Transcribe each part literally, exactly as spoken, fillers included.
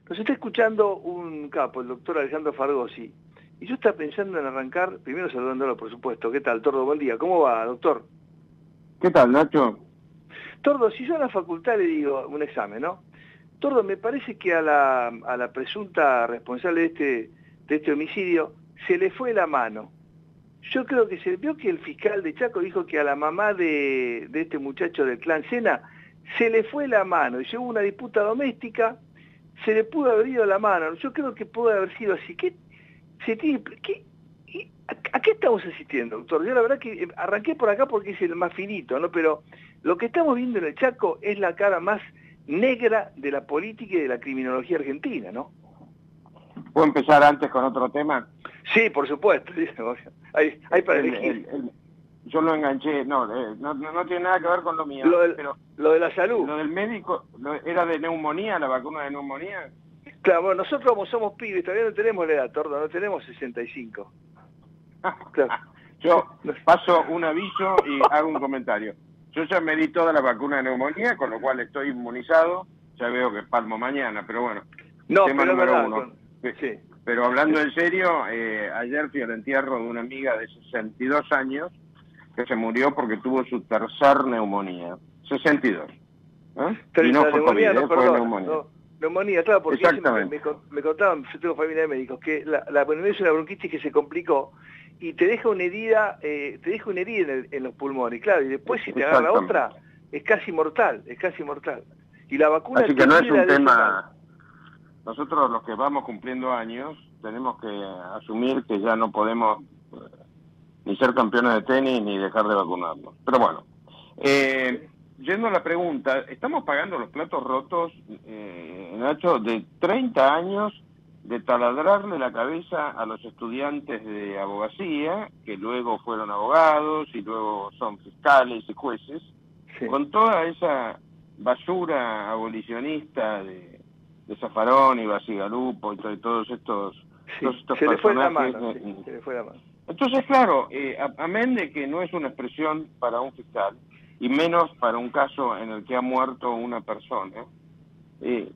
Nos está escuchando un capo, el doctor Alejandro Fargosi, y yo estaba pensando en arrancar, primero saludándolo, por supuesto. ¿Qué tal, Tordo? Buen día. ¿Cómo va, doctor? ¿Qué tal, Nacho? Tordo, si yo en la facultad le digo un examen, ¿no? Tordo, me parece que a la, a la presunta responsable de este, de este homicidio se le fue la mano. Yo creo que se vio que el fiscal de Chaco dijo que a la mamá de, de este muchacho del clan Sena se le fue la mano y llegó una disputa doméstica, se le pudo haber ido la mano. Yo creo que pudo haber sido así. ¿Qué, se tiene, qué, a, ¿A qué estamos asistiendo, doctor? Yo la verdad que arranqué por acá porque es el más finito, ¿no? Pero lo que estamos viendo en el Chaco es la cara más negra de la política y de la criminología argentina, ¿no? ¿Puedo empezar antes con otro tema? Sí, por supuesto. Hay, hay para el, elegir. El, el, yo lo enganché, no, eh, no, no tiene nada que ver con lo mío. Lo, del, pero lo de la salud. Lo del médico, lo, ¿era de neumonía, la vacuna de neumonía? Claro, bueno, nosotros como somos pibes, todavía no tenemos la edad, Tordo, no tenemos sesenta y cinco. Claro. Yo paso un aviso y hago un comentario. Yo ya me di toda la vacuna de neumonía, con lo cual estoy inmunizado. Ya veo que palmo mañana, pero bueno. No, tema pero número verdad, uno. con... sí. Pero hablando en serio, eh, ayer fui al entierro de una amiga de sesenta y dos años que se murió porque tuvo su tercer neumonía. sesenta y dos. ¿Eh? Y no fue COVID, no, ¿eh? perdona, Fue neumonía. No, neumonía, claro, porque Exactamente. Me, me, me contaban, yo tengo familia de médicos, que la, la neumonía es una bronquitis que se complicó y te deja una herida, eh, te deja una herida en, el, en los pulmones, claro, y después si te agarra otra, es casi mortal, es casi mortal. Y la vacuna... Así que no es un tema... Nosotros los que vamos cumpliendo años, tenemos que asumir que ya no podemos eh, ni ser campeones de tenis ni dejar de vacunarnos. Pero bueno, eh, yendo a la pregunta, estamos pagando los platos rotos, eh, Nacho, de treinta años de taladrarle la cabeza a los estudiantes de abogacía, que luego fueron abogados y luego son fiscales y jueces, sí. Con toda esa basura abolicionista de, de Zaffaroni, Bacigalupo y todos estos, sí, todos estos se personajes. Le fue la mano, sí, se le fue la mano. Entonces, claro, eh, amén de que no es una expresión para un fiscal, y menos para un caso en el que ha muerto una persona, eh,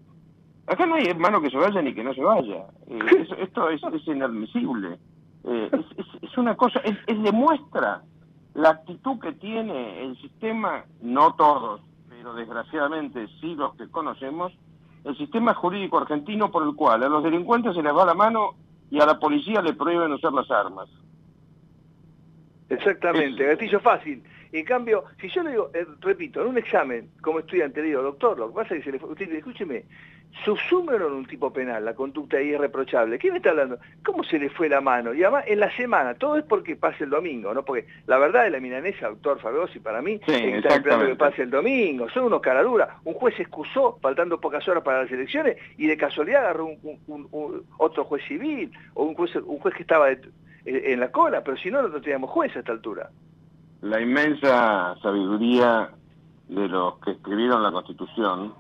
acá no hay hermano que se vaya ni que no se vaya. Eh, eso, esto es, es inadmisible. Eh, es, es, es una cosa, es, es demuestra la actitud que tiene el sistema, no todos, pero desgraciadamente sí los que conocemos, el sistema jurídico argentino por el cual a los delincuentes se les va la mano y a la policía le prohíben usar las armas. Exactamente, es... gatillo fácil. En cambio, si yo le digo, eh, repito, en un examen, como estudiante, le digo, doctor, lo que pasa es que se le fue, usted, escúcheme, subsúmelo en un tipo penal, la conducta irreprochable. ¿Qué me está hablando? ¿Cómo se le fue la mano? Y además, en la semana, todo es porque pase el domingo, ¿no? Porque la verdad de la milanesa, doctor Fargosi, para mí, sí, es que está esperando que pase el domingo. Son unos caraduras. Un juez se excusó, faltando pocas horas para las elecciones, y de casualidad agarró un, un, un, un, otro juez civil, o un juez, un juez que estaba de, en la cola, pero si no, no teníamos juez a esta altura. La inmensa sabiduría de los que escribieron la Constitución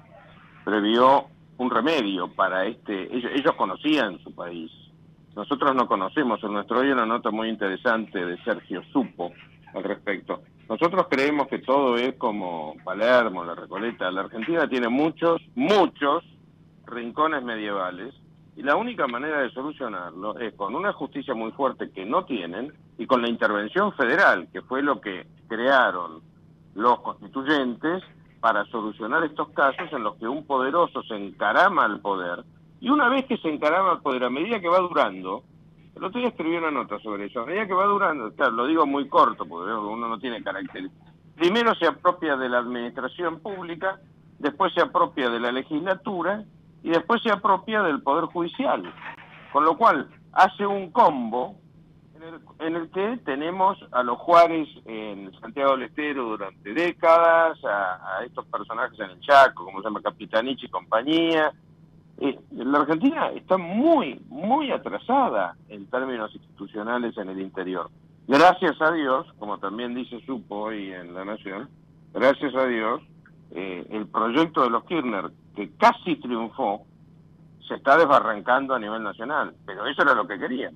previó un remedio para este... Ellos, ellos conocían su país. Nosotros no conocemos. En nuestro hoy una nota muy interesante de Sergio Supo al respecto. Nosotros creemos que todo es como Palermo, la Recoleta. La Argentina tiene muchos, muchos rincones medievales y la única manera de solucionarlo es con una justicia muy fuerte que no tienen y con la intervención federal, que fue lo que crearon los constituyentes para solucionar estos casos en los que un poderoso se encarama al poder, y una vez que se encarama al poder, a medida que va durando, el otro día escribí una nota sobre eso, a medida que va durando, claro, lo digo muy corto, porque uno no tiene carácter, primero se apropia de la administración pública, después se apropia de la legislatura, y después se apropia del Poder Judicial, con lo cual hace un combo en el, en el que tenemos a los Juárez en Santiago del Estero durante décadas, a, a estos personajes en el Chaco, como se llama Capitanich y compañía. Eh, la Argentina está muy, muy atrasada en términos institucionales en el interior. Gracias a Dios, como también dice Supo hoy en La Nación, gracias a Dios, eh, el proyecto de los Kirchner, que casi triunfó, se está desbarrancando a nivel nacional, pero eso era lo que querían.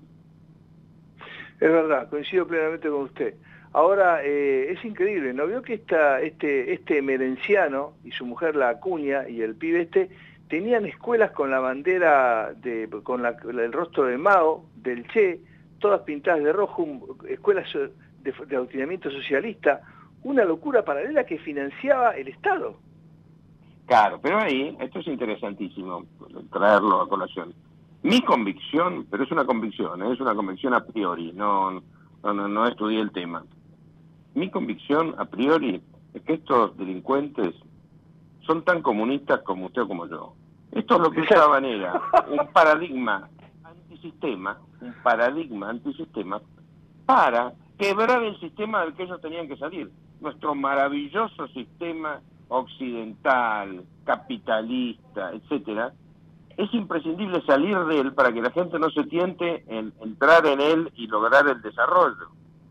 Es verdad, coincido plenamente con usted. Ahora, eh, es increíble, ¿no vio que esta, este, este merenciano y su mujer la Acuña y el pibe este tenían escuelas con la bandera, de, con la, el rostro de Mao, del Che, todas pintadas de rojo, escuelas de, de adoctrinamiento socialista, una locura paralela que financiaba el Estado. Claro, pero ahí, esto es interesantísimo, traerlo a colación. Mi convicción, pero es una convicción, ¿eh? es una convicción a priori, no, no, no, no estudié el tema. Mi convicción a priori es que estos delincuentes son tan comunistas como usted o como yo. Estos lo que usaban era un paradigma antisistema, un paradigma antisistema para quebrar el sistema del que ellos tenían que salir. Nuestro maravilloso sistema occidental, capitalista, etcétera, es imprescindible salir de él para que la gente no se tiente en entrar en él y lograr el desarrollo.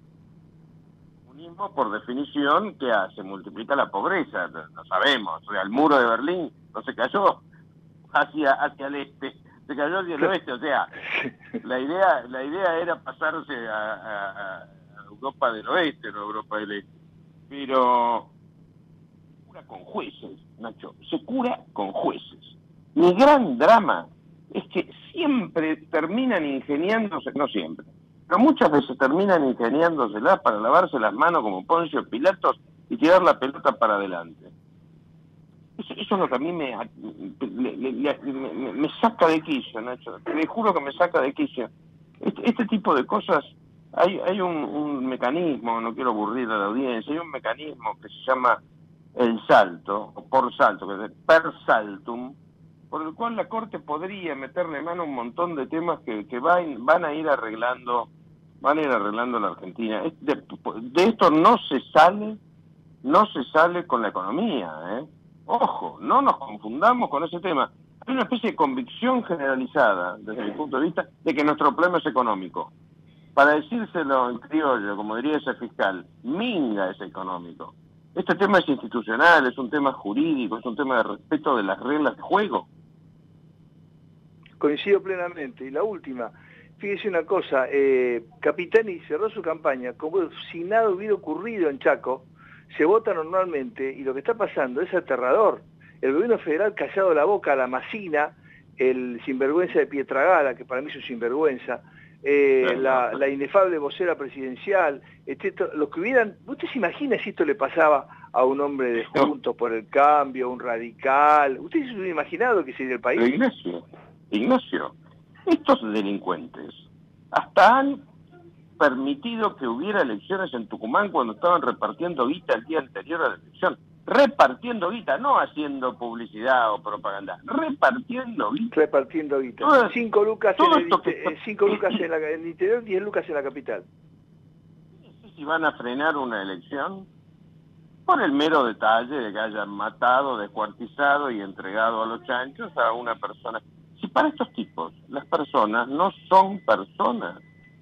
El comunismo, por definición, ¿qué hace? Multiplica la pobreza, lo sabemos. O sea, el muro de Berlín no se cayó hacia, hacia el este, se cayó hacia el oeste. O sea, la idea, la idea era pasarse a, a, a Europa del oeste, no a Europa del este. Pero se cura con jueces, Nacho, se cura con jueces. Mi gran drama es que siempre terminan ingeniándose, no siempre, pero muchas veces terminan ingeniándosela para lavarse las manos como Poncio Pilatos y tirar la pelota para adelante. Eso, eso es lo que a mí me, me, me, me, me saca de quicio, Nacho. Le juro que me saca de quicio. Este, este tipo de cosas, hay, hay un, un mecanismo, no quiero aburrir a la audiencia, hay un mecanismo que se llama el salto, o por salto, que es per saltum, por el cual la Corte podría meterle mano a un montón de temas que, que van, van a ir arreglando, van a ir arreglando la Argentina. De, de esto no se sale, no se sale con la economía, ¿eh? Ojo, no nos confundamos con ese tema. Hay una especie de convicción generalizada, desde mi punto de vista, de que nuestro problema es económico. Para decírselo en criollo, como diría ese fiscal, minga es económico. Este tema es institucional, es un tema jurídico, es un tema de respeto de las reglas de juego. Coincido plenamente. Y la última, fíjese una cosa, eh, Capitani cerró su campaña como si nada hubiera ocurrido en Chaco, se vota normalmente y lo que está pasando es aterrador. El gobierno federal callado la boca a la Masina, el sinvergüenza de Pietragala, que para mí es un sinvergüenza, eh, la, la inefable vocera presidencial, etcétera. Los que hubieran, ¿usted se imagina si esto le pasaba a un hombre de Juntos por el Cambio, a un radical? ¿Usted se hubiera imaginado que sería el país? Pero Ignacio, Ignacio, estos delincuentes hasta han permitido que hubiera elecciones en Tucumán cuando estaban repartiendo guita el día anterior a la elección. Repartiendo guita, no haciendo publicidad o propaganda, repartiendo guita. Repartiendo guita. Todas, cinco lucas, en el, que... cinco lucas en, la, en el interior, diez lucas en la capital. No sé si van a frenar una elección por el mero detalle de que hayan matado, descuartizado y entregado a los chanchos a una persona. Si para estos tipos las personas no son personas,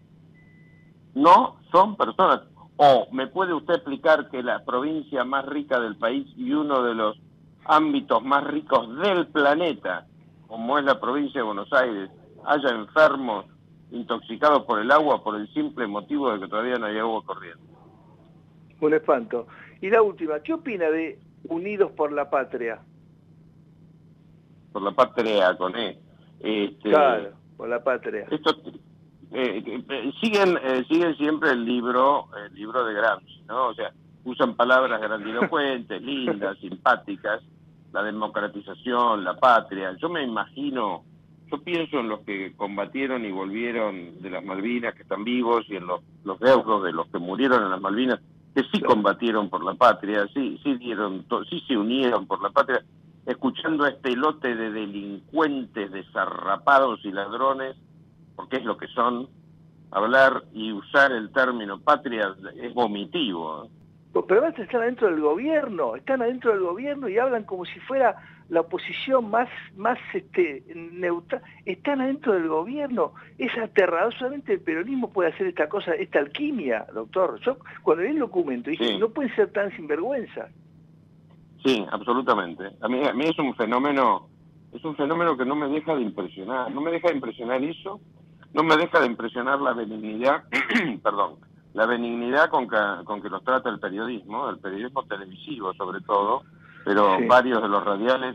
no son personas. O me puede usted explicar que la provincia más rica del país y uno de los ámbitos más ricos del planeta, como es la provincia de Buenos Aires, haya enfermos intoxicados por el agua por el simple motivo de que todavía no hay agua corriente? Un espanto. Y la última, ¿qué opina de Unidos por la Patria? Por la patria con E. Este, claro, por la patria. Esto, eh, eh, siguen eh, siguen siempre el libro el libro de Gramsci, ¿no? O sea, usan palabras grandilocuentes, lindas, simpáticas, la democratización, la patria. Yo me imagino, yo pienso en los que combatieron y volvieron de las Malvinas, que están vivos, y en los, los deudos de los que murieron en las Malvinas, que sí combatieron por la patria, sí, sí dieron, sí se unieron por la patria, escuchando a este lote de delincuentes desarrapados y ladrones, porque es lo que son, hablar y usar el término patria es vomitivo. Pero además están adentro del gobierno, están adentro del gobierno y hablan como si fuera la oposición más, más este, neutral. Están adentro del gobierno, es aterrador. Solamente el peronismo puede hacer esta cosa, esta alquimia, doctor. Yo cuando vi el documento dije, sí, no pueden ser tan sinvergüenza. Sí, absolutamente. A mí, a mí es un fenómeno, es un fenómeno que no me deja de impresionar. No me deja de impresionar eso, no me deja de impresionar la benignidad, perdón, la benignidad con que, con que los trata el periodismo, el periodismo televisivo sobre todo, pero sí, varios de los radiales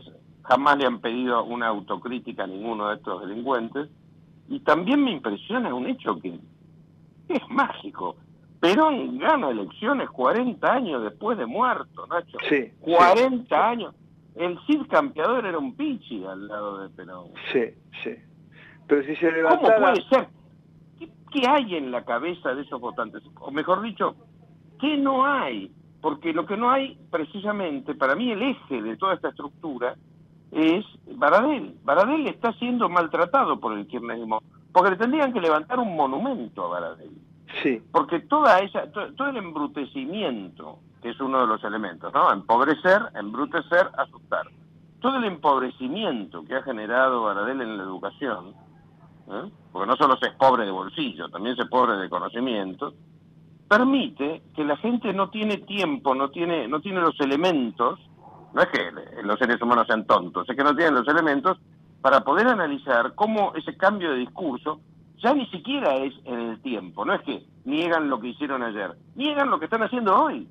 jamás le han pedido una autocrítica a ninguno de estos delincuentes. Y también me impresiona un hecho que es mágico. Perón gana elecciones cuarenta años después de muerto, Nacho. Sí. cuarenta sí. años. El Cid Campeador era un pichi al lado de Perón. Sí, sí. Pero si se levantara... ¿Cómo puede ser? ¿Qué, qué hay en la cabeza de esos votantes? O mejor dicho, ¿qué no hay? Porque lo que no hay, precisamente, para mí el eje de toda esta estructura es Baradel. Baradel está siendo maltratado por el kirchnerismo, porque le tendrían que levantar un monumento a Baradel. Sí. Porque toda esa, to, todo el embrutecimiento, que es uno de los elementos, ¿no? Empobrecer, embrutecer, asustar. Todo el empobrecimiento que ha generado Baradel en la educación, ¿eh? Porque no solo se es pobre de bolsillo, también se es pobre de conocimiento, permite que la gente no tiene tiempo, no tiene, no tiene los elementos, no es que los seres humanos sean tontos, es que no tienen los elementos para poder analizar cómo ese cambio de discurso ya ni siquiera es en el tiempo, no es que niegan lo que hicieron ayer, niegan lo que están haciendo hoy.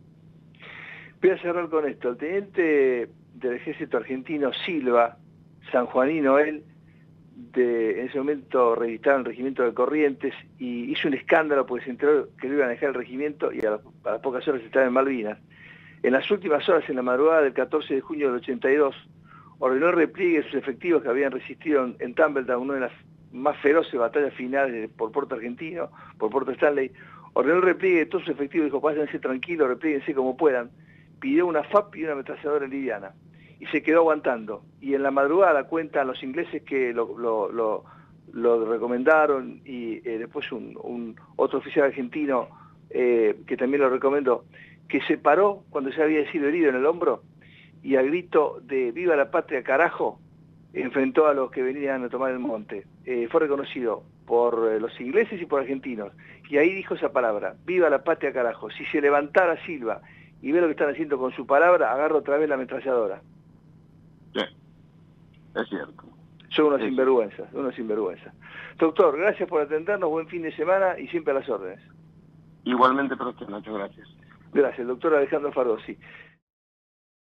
Voy a cerrar con esto. El teniente del ejército argentino Silva, sanjuanino él, de, en ese momento registraba el regimiento de Corrientes y hizo un escándalo porque se enteró que lo iban a dejar el regimiento y a las, a las pocas horas estaba en Malvinas. En las últimas horas, en la madrugada del catorce de junio del ochenta y dos, ordenó el repliegue de sus efectivos que habían resistido en, en Tumbledown, una de las más feroces batallas finales de, por Puerto Argentino, por Puerto Stanley. Ordenó el repliegue de todos sus efectivos, dijo, pásense tranquilos, replieguense como puedan. Pidió una F A P y una ametralladora liviana. Y se quedó aguantando. Y en la madrugada cuentan los ingleses que lo, lo, lo, lo recomendaron y eh, después un, un otro oficial argentino eh, que también lo recomendó, que se paró cuando se había sido herido en el hombro y al grito de ¡viva la patria carajo! Enfrentó a los que venían a tomar el monte. Eh, fue reconocido por eh, los ingleses y por argentinos. Y ahí dijo esa palabra, ¡viva la patria carajo! Si se levantara Silva y ve lo que están haciendo con su palabra, agarra otra vez la ametralladora. Sí, es cierto. Son unos es sinvergüenzas, unos sinvergüenzas. Doctor, gracias por atendernos, buen fin de semana y siempre a las órdenes. Igualmente para usted, Nacho, gracias. Gracias, doctor Alejandro Fardozzi.